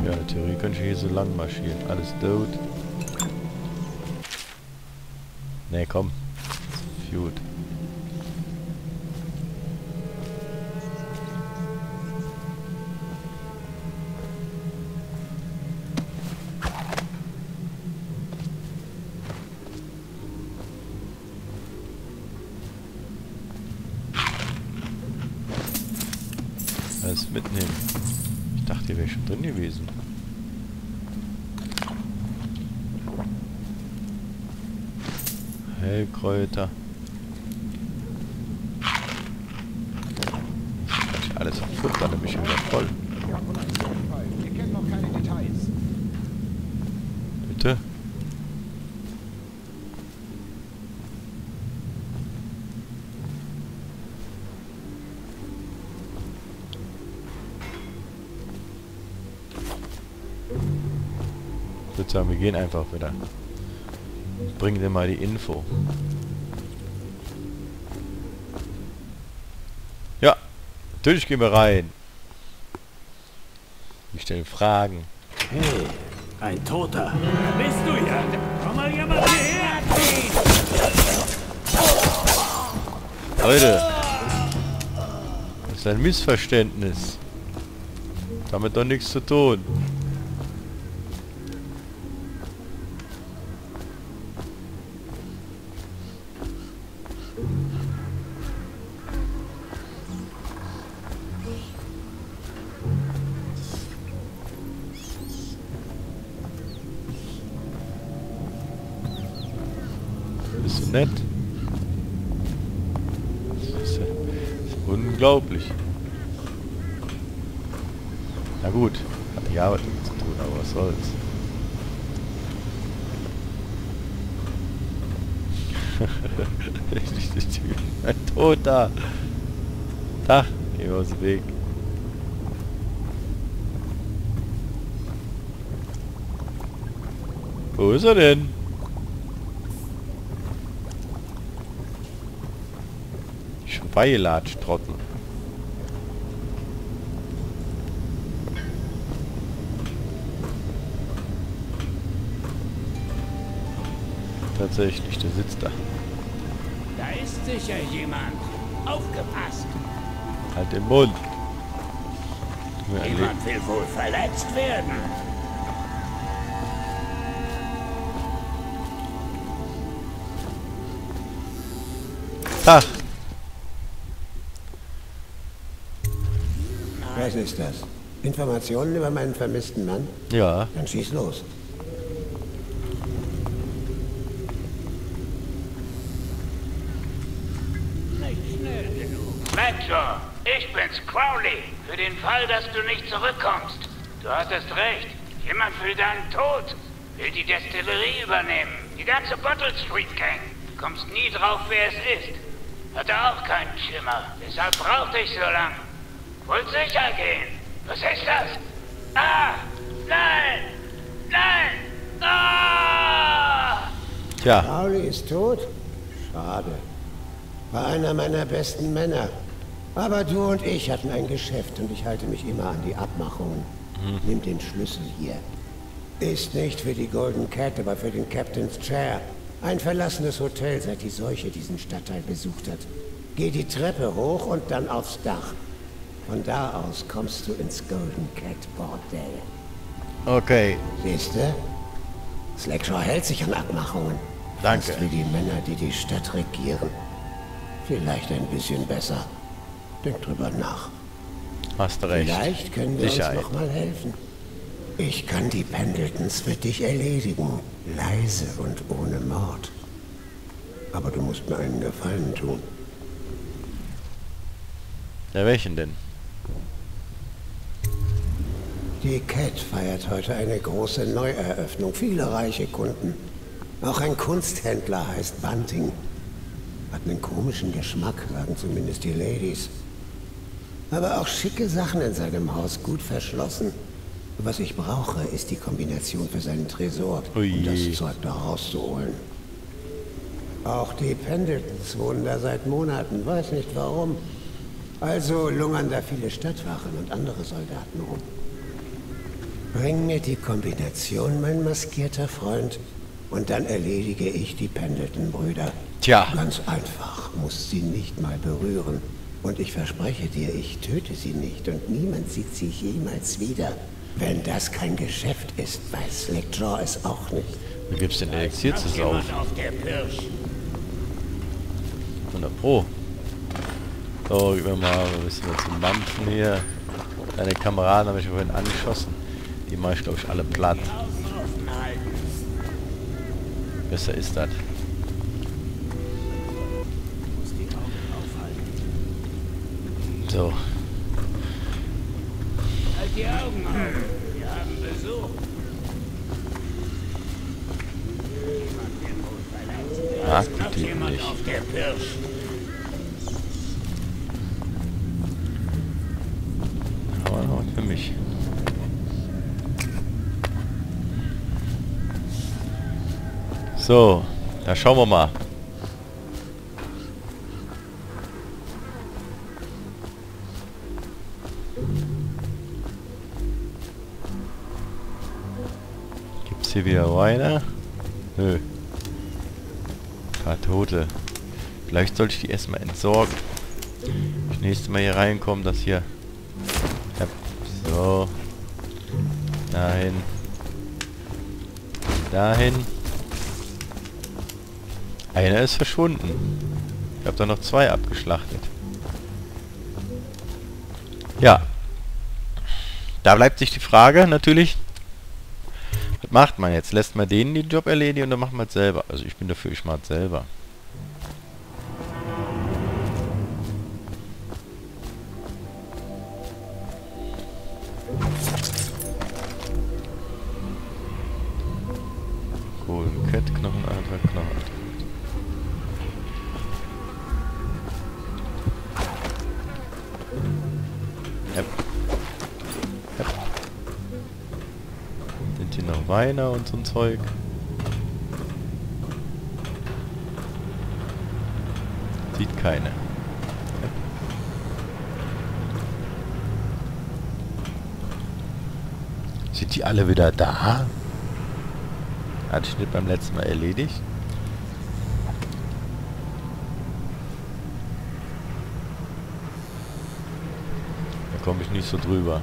Ja, in der Theorie könnte ich hier so lang marschieren. Alles tot. Ne, komm. Gut. Alles mitnehmen. Ich dachte, hier wäre schon drin gewesen. Heilkräuter. Alles auf Futter, dann bin ich wieder voll. Wir kennen noch keine Details. Bitte? Ich würde sagen, wir gehen einfach wieder. Bringen dir mal die Info. Ja, natürlich gehen wir rein. Ich stelle Fragen. Hey, ein Toter. Bist du ja? Komm mal jemand hierher! Leute, das ist ein Missverständnis. Damit doch nichts zu tun. Bist du nett? Das ist unglaublich. Na gut, hat die Arbeit damit zu tun, aber was soll's. Ein Toter! Tag, gehen wir aus dem Weg. Wo ist er denn? Beilatsch, Trottel. Tatsächlich, der sitzt da. Da ist sicher jemand. Aufgepasst! Halt den Mund. Jemand will wohl verletzt werden. Tag. Was ist das? Informationen über meinen vermissten Mann? Ja. Dann schieß los. Nicht schnell genug. Major, ich bin's, Crowley. Für den Fall, dass du nicht zurückkommst. Du hattest recht. Jemand will deinen Tod. Will die Destillerie übernehmen. Die ganze Bottle Street Gang. Kommst nie drauf, wer es ist. Hatte auch keinen Schimmer. Deshalb brauchte ich so lang. Wollt sicher gehen. Was ist das? Ah! Nein! Nein! Ah! Tja. Crowley ist tot? Schade. War einer meiner besten Männer. Aber du und ich hatten ein Geschäft und ich halte mich immer an die Abmachungen. Nimm den Schlüssel hier. Ist nicht für die Golden Cat, aber für den Captain's Chair. Ein verlassenes Hotel, seit die Seuche diesen Stadtteil besucht hat. Geh die Treppe hoch und dann aufs Dach. Von da aus kommst du ins Golden Cat Bordell. Okay. Siehst du? Slackshaw hält sich an Abmachungen. Danke. Fast wie die Männer, die die Stadt regieren. Vielleicht ein bisschen besser. Denk drüber nach. Hast du recht. Vielleicht können wir Sicherheit. uns noch mal helfen. Ich kann die Pendletons für dich erledigen. Leise und ohne Mord. Aber du musst mir einen Gefallen tun. Ja, welchen denn? Die Cat feiert heute eine große Neueröffnung. Viele reiche Kunden. Auch ein Kunsthändler heißt Bunting. Hat einen komischen Geschmack, sagen zumindest die Ladies. Aber auch schicke Sachen in seinem Haus, gut verschlossen. Was ich brauche, ist die Kombination für seinen Tresor, um das Zeug da rauszuholen. Auch die Pendletons wohnen da seit Monaten, weiß nicht warum. Also lungern da viele Stadtwachen und andere Soldaten rum. Bring mir die Kombination, mein maskierter Freund, und dann erledige ich die Pendleton-Brüder. Tja. Ganz einfach, muss sie nicht mal berühren. Und ich verspreche dir, ich töte sie nicht und niemand sieht sie jemals wieder. Wenn das kein Geschäft ist, weiß Slackjaw es auch nicht. Wo gibt's denn Elixier zu saufen? Jemand auf der Pirsch. 100 Pro. So, gib mir mal ein bisschen was zum Mampfen hier. Deine Kameraden habe ich vorhin angeschossen. Die mache ich, glaube ich, alle platt. Die Augen offen halten. Besser ist das. Muss die Augen aufhalten. So. Halt die Augen auf. Wir haben Besuch. Jemand, der wohl verletzt. Ah, Noch die jemand nicht. auf der Pirsch. Aber noch für mich. So, da schauen wir mal. Gibt's hier wieder Weine? Nö. Paar Tote. Vielleicht sollte ich die erstmal entsorgen. Das nächste Mal hier reinkommen, dass hier... Ja, so. Dahin. Dahin. Einer ist verschwunden. Ich habe da noch 2 abgeschlachtet. Ja. Da bleibt sich die Frage natürlich. Was macht man jetzt? Lässt man denen den Job erledigen oder macht man es selber? Also ich bin dafür, ich mache es selber. Kettknochen, anderer Knochen. Yep. Yep. Sind hier noch Weine und so ein Zeug? Sieht keine. Yep. Sind die alle wieder da? Hatte ich nicht beim letzten Mal erledigt. Da komme ich nicht so drüber.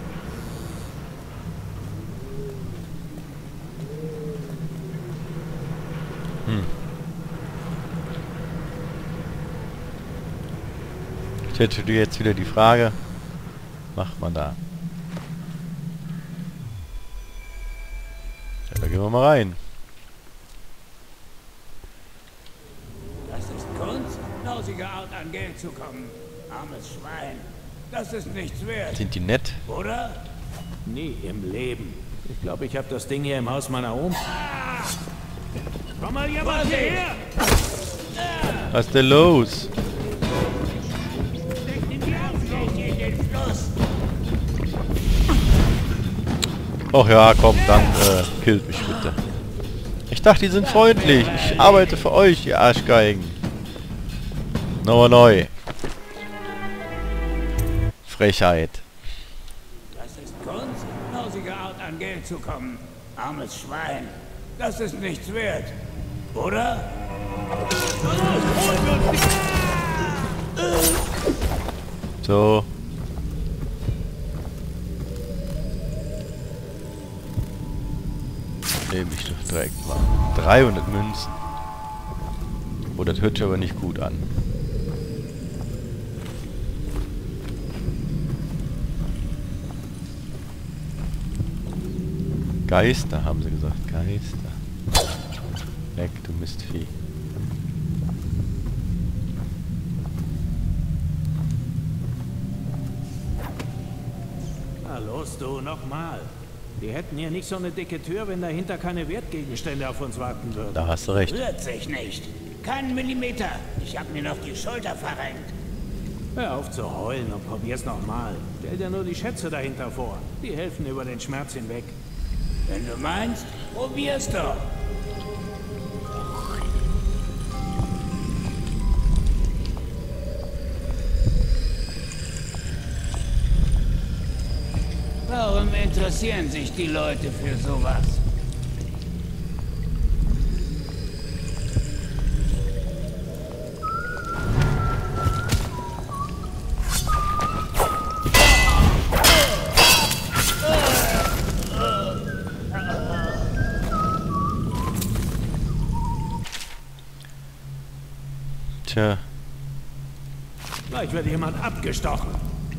Ich hätte dir jetzt wieder die Frage, macht man da? Ja, da gehen wir mal rein. Das ist Kunst, lausige Art an Geld zu kommen. Armes Schwein. Das ist nichts wert, Sind die nett? oder? Nie im Leben. Ich glaube, ich habe das Ding hier im Haus meiner Oma. Komm mal jemand hierher! Was ist denn los? Steckt in die Augen in den Fluss! Och ja, komm, dann killt mich bitte. Ich dachte, die sind freundlich. Ich arbeite für euch, ihr Arschgeigen. Neu. Frechheit. Das ist Kunst, lausige Art an Geld zu kommen. Armes Schwein. Das ist nichts wert, oder? So. Nehme ich doch direkt mal. 300 Münzen. Oh, das hört sich aber nicht gut an. Geister, haben sie gesagt. Geister. Weg, du Mistvieh. Na los, du, nochmal. Die hätten hier nicht so eine dicke Tür, wenn dahinter keine Wertgegenstände auf uns warten würden. Da hast du recht. Rührt sich nicht. Keinen Millimeter. Ich hab mir noch die Schulter verrenkt. Hör auf zu heulen und probier's nochmal. Stell dir nur die Schätze dahinter vor. Die helfen über den Schmerz hinweg. Wenn du meinst, probier's doch. Warum interessieren sich die Leute für sowas? Tja. Gleich wird jemand abgestochen.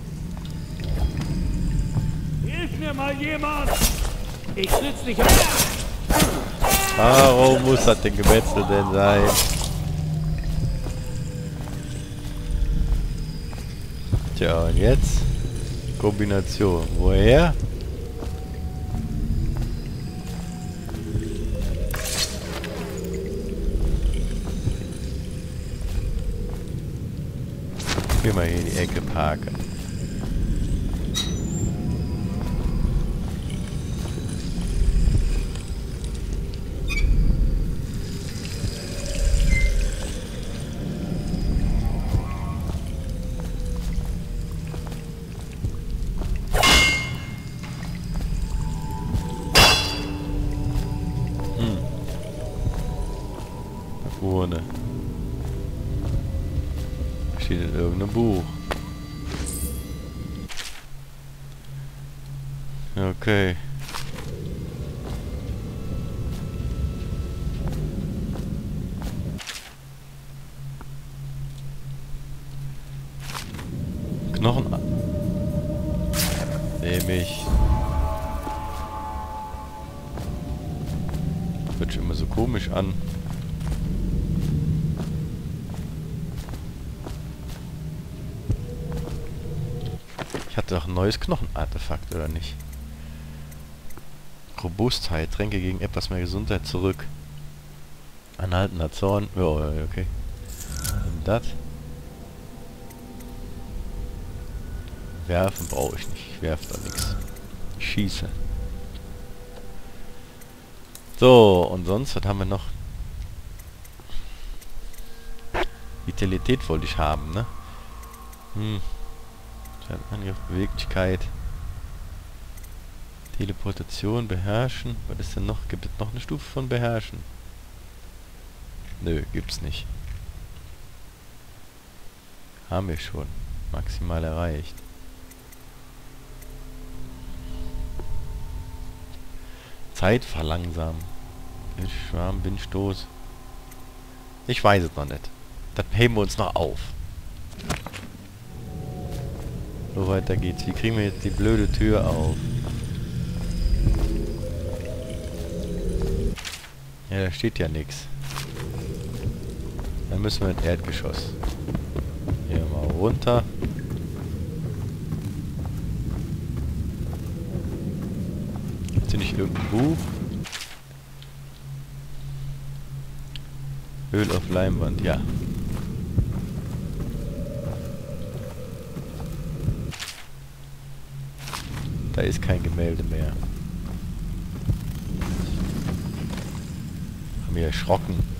Hilf mir mal jemand! Ich sitz nicht auf... Warum muss das denn Gemetzel denn sein? Tja, und jetzt? Kombination. Woher? Hier mal hier in die Ecke parken. Urne. Steht in irgendeinem Buch. Okay. Knochen. Nehme ich. Hört sich immer so komisch an. Ich hatte doch ein neues Knochenartefakt, oder nicht? Robustheit. Tränke gegen etwas mehr Gesundheit zurück. Anhaltender Zorn. Ja, okay. Und das? Werfen brauche ich nicht. Ich werfe da nichts. Ich schieße. So, und sonst, was haben wir noch? Vitalität wollte ich haben, ne? Angriff, Beweglichkeit. Teleportation, beherrschen. Was ist denn noch? Gibt es noch eine Stufe von beherrschen? Nö, gibt's nicht. Haben wir schon. Maximal erreicht. Zeit verlangsamen. Schwarm, Windstoß. Ich weiß es noch nicht. Das heben wir uns noch auf. So, weiter geht's. Wie kriegen wir jetzt die blöde Tür auf? Ja, da steht ja nichts. Dann müssen wir ins Erdgeschoss. Hier mal runter. Gibt's hier nicht irgendein Buch? Öl auf Leinwand, ja. Da ist kein Gemälde mehr. Haben wir erschrocken.